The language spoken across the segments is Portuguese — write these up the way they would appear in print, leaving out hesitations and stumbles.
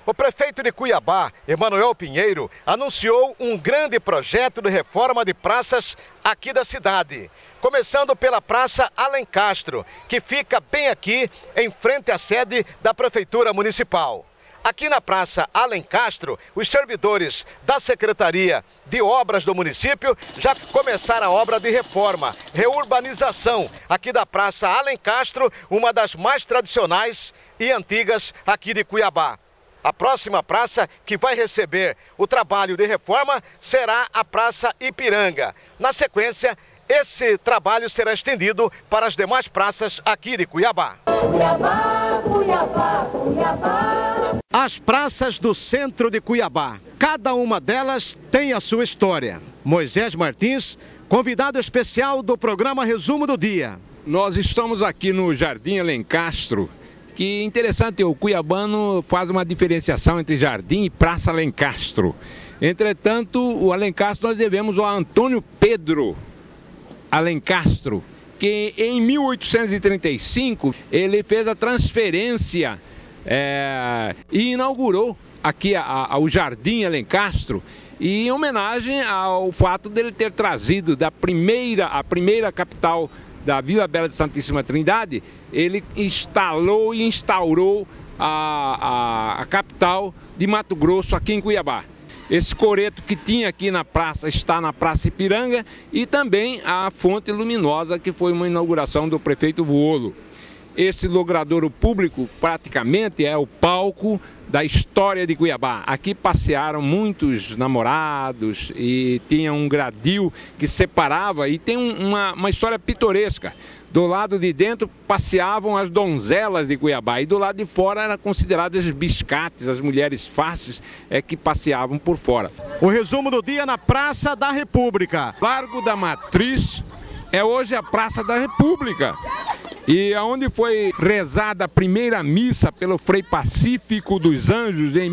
O prefeito de Cuiabá, Emanuel Pinheiro, anunciou um grande projeto de reforma de praças aqui da cidade. Começando pela Praça Alencastro, que fica bem aqui em frente à sede da Prefeitura Municipal. Aqui na Praça Alencastro, os servidores da Secretaria de Obras do município já começaram a obra de reforma, reurbanização aqui da Praça Alencastro, uma das mais tradicionais e antigas aqui de Cuiabá. A próxima praça que vai receber o trabalho de reforma será a Praça Ipiranga. Na sequência, esse trabalho será estendido para as demais praças aqui de Cuiabá. Cuiabá, Cuiabá, Cuiabá. As praças do centro de Cuiabá, cada uma delas tem a sua história. Moisés Martins, convidado especial do programa Resumo do Dia. Nós estamos aqui no Jardim Alencastro. Que interessante, o cuiabano faz uma diferenciação entre Jardim e Praça Alencastro. Entretanto, o Alencastro nós devemos ao Antônio Pedro Alencastro, que em 1835 ele fez a transferência e inaugurou aqui o Jardim Alencastro, e em homenagem ao fato dele ter trazido a primeira capital da Vila Bela de Santíssima Trindade, ele instalou e instaurou a capital de Mato Grosso aqui em Cuiabá. Esse coreto que tinha aqui na praça está na Praça Ipiranga, e também a fonte luminosa, que foi uma inauguração do prefeito Vuolo. Esse logradouro público praticamente é o palco da história de Cuiabá. Aqui passearam muitos namorados e tinha um gradil que separava, e tem uma história pitoresca. Do lado de dentro passeavam as donzelas de Cuiabá, e do lado de fora eram consideradas biscates, as mulheres faces que passeavam por fora. O resumo do dia na Praça da República. Largo da Matriz é hoje a Praça da República. E aonde foi rezada a primeira missa pelo Frei Pacífico dos Anjos em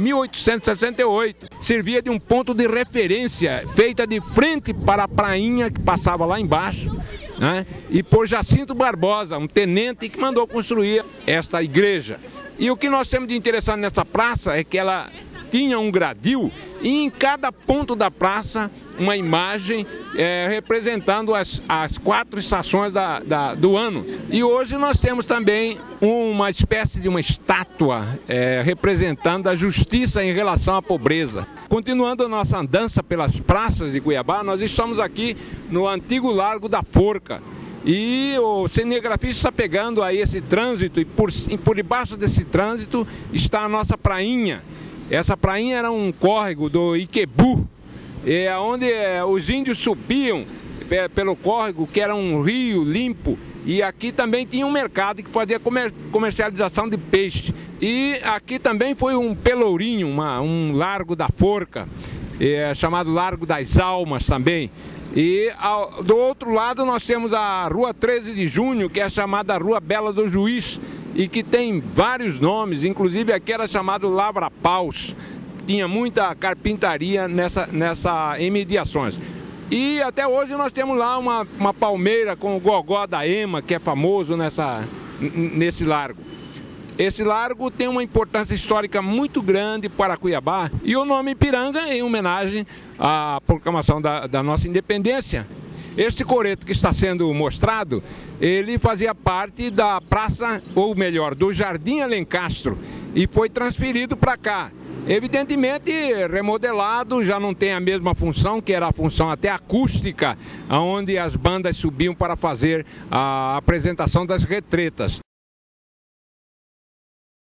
1868. Servia de um ponto de referência, feita de frente para a prainha que passava lá embaixo, né? E por Jacinto Barbosa, um tenente que mandou construir esta igreja. E o que nós temos de interessante nessa praça é que ela tinha um gradil, e em cada ponto da praça uma imagem representando as 4 estações do ano. E hoje nós temos também uma espécie de uma estátua representando a justiça em relação à pobreza. Continuando a nossa andança pelas praças de Cuiabá, nós estamos aqui no antigo Largo da Forca. E o cinegrafista está pegando aí esse trânsito, e por debaixo desse trânsito está a nossa prainha. Essa prainha era um córrego do Iquebu, onde os índios subiam pelo córrego, que era um rio limpo, e aqui também tinha um mercado que fazia comercialização de peixe. E aqui também foi um pelourinho, um largo da forca, chamado Largo das Almas também. E do outro lado nós temos a Rua 13 de Junho, que é chamada Rua Bela do Juiz, e que tem vários nomes, inclusive aqui era chamado Lavra Paus. Tinha muita carpintaria nessa imediações. E até hoje nós temos lá uma palmeira com o gogó da Ema, que é famoso nesse largo. Esse largo tem uma importância histórica muito grande para Cuiabá, e o nome Ipiranga em homenagem à proclamação da nossa independência. Este coreto que está sendo mostrado, ele fazia parte da praça, ou melhor, do Jardim Alencastro, e foi transferido para cá. Evidentemente remodelado, já não tem a mesma função, que era a função até acústica, onde as bandas subiam para fazer a apresentação das retretas.